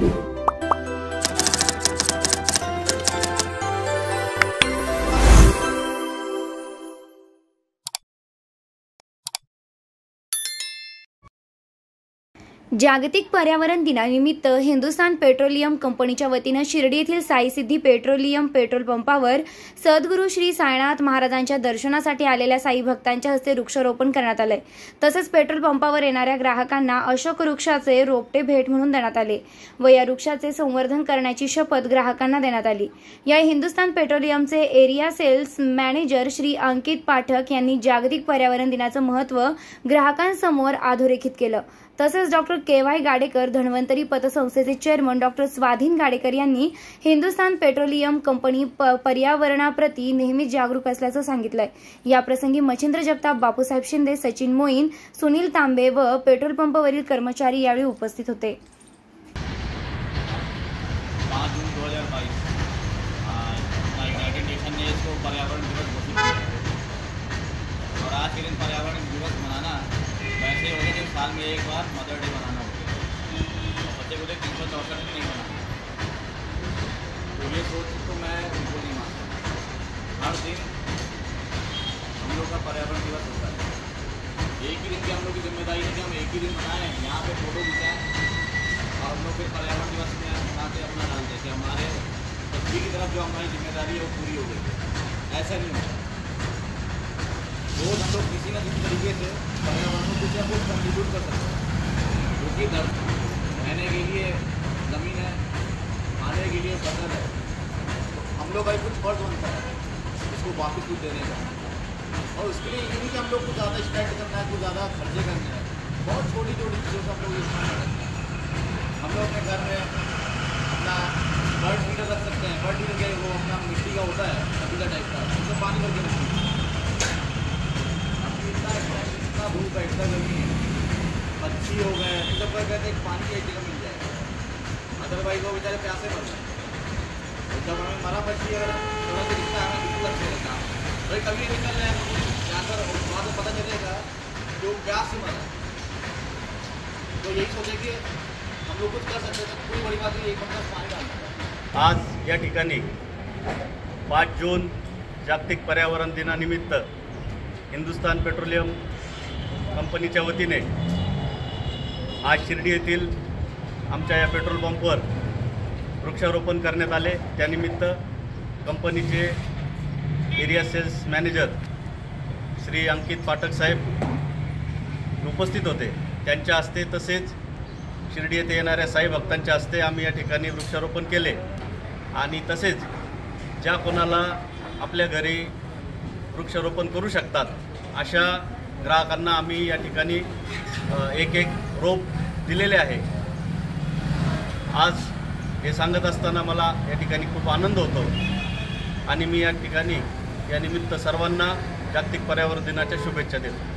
जागतिक पर्यावरण दिनानिमित्त हिंदुस्थान पेट्रोलियम कंपनीच्या वतीने शिर्डी येथील साई सिद्धी पेट्रोलियम पेट्रोल पंपावर सद्गुरू श्री साईनाथ महाराजांच्या दर्शनासाठी आलेल्या साई भक्तांच्या हस्ते वृक्षारोपण करण्यात आले। तसेच पेट्रोल पंपावर येणाऱ्या ग्राहकांना अशोक वृक्षाचे रोपटे भेट म्हणून देण्यात आले व या वृक्षाचे संवर्धन करण्याची शपथ ग्राहकांना देण्यात आली। या हिंदुस्थान पेट्रोलियमचे area sales manager Shri Ankit Pathak यांनी जागतिक पर्यावरण दिनाचे महत्त्व ग्राहकांसमोर अधोरेखित केले। तसेच डॉक्टर के.वाय. गाडेकर धन्वंतरी पतसंस्थेचे चेअरमन डॉक्टर स्वाधीन गाडेकर यांनी हिंदुस्थान पेट्रोलियम कंपनी पर्यावरणाप्रती नेहमीच जागरूक असल्याचं सांगितलंय। या प्रसंगी मच्छिंद्र जगताप, बापूसाहेब शिंदे, सचिन मोईन, सुनील तांबे व पेट्रोल पंपावरील कर्मचारी यावेळी उपस्थित होते। 5 जून 2022 यूनाइटेड नेशन ने इसको पर्यावरण दिवस घोषित किया है और आज के दिन पर्यावरण दिवस मनाना वैसे हो गया कि साल में एक बार मदर डे मनाना हो गया और बच्चे को 364 दिन नहीं मनाना। तो ये सोच तो मैं बिल्कुल नहीं मानता। हर दिन हम लोग का पर्यावरण दिवस होता है। एक ही दिन की हम लोग की जिम्मेदारी है कि हम एक ही दिन मनाएं, यहाँ पे फोटो खिंचाएं और हम लोग फिर पर्यावरण दिवस में मना के अपना डालते कि हमारे पृथ्वी की तरफ जो हमारी जिम्मेदारी है वो पूरी हो गई। ऐसा नहीं होता। रोज हम लोग किसी न किसी तरीके से पर्यावरण को कुछ ना कुछ कंट्रीब्यूट कर सकते हैं, क्योंकि रहने के लिए ज़मीन है, खाने के लिए फसल है। तो हम लोग का कुछ फर्ज बनता है इसको वापस कुछ देने का। और उसके लिए ये नहीं कि हम लोग को ज़्यादा स्पेंड करना है, कुछ ज़्यादा खर्चे करने हैं। बहुत छोटी छोटी चीज़ों से हम लोग इस्तेमाल करते हैं। हम लोग अपने घर में अपना बर्ड हीटर रख सकते हैं। बर्ड हीटर के वो अपना मिट्टी का होता है पतीला टाइप का, उसमें पानी भर के रखते हैं। इतना धूप है, इतना गर्मी है, पक्षी हो गए, इन सब कहते हैं पानी की एक जगह मिल जाएगा, अदरवाइज वो बेचारे प्यासे मर जाए। तो जब हमें मरा पक्षी अगर थोड़ा सा दिखता है हमें बिल्कुल अच्छे लगता है। भाई कभी निकल रहे हैं जाकर वहाँ से पता चलेगा कि वो प्यास से मरा। तो यही सोचे कि हम लोग कुछ कर सकते हैं। कोई बड़ी बात नहीं, 1 घंटा पानी डालना। आज या ठिकाणी 5 जून जागतिक पर्यावरण दिनानिमित्त हिंदुस्थान पेट्रोलियम कंपनीच्या वतीने आज शिर्डी येथील आमच्या या पेट्रोल पंपवर वृक्षारोपण करण्यात आले। त्यानिमित्त कंपनीचे area sales manager Shri Ankit Pathak साहेब उपस्थित होते। त्यांच्या हस्ते तसेच शिर्डी येथे येणाऱ्या साई भक्तांच्या हस्ते आम्ही या ठिकाणी वृक्षारोपण केले आणि तसेच ज्या कोणाला आपल्या घरी वृक्षारोपण करू शकतात अशा ग्राहकांना आम्ही या ठिकाणी एक रोप दिलेले आहे। आज हे सांगत असताना मला या ठिकाणी खूप आनंद होतो आणि मी या ठिकाणी या निमित्त सर्वांना जागतिक पर्यावरण दिनाच्या शुभेच्छा देतो।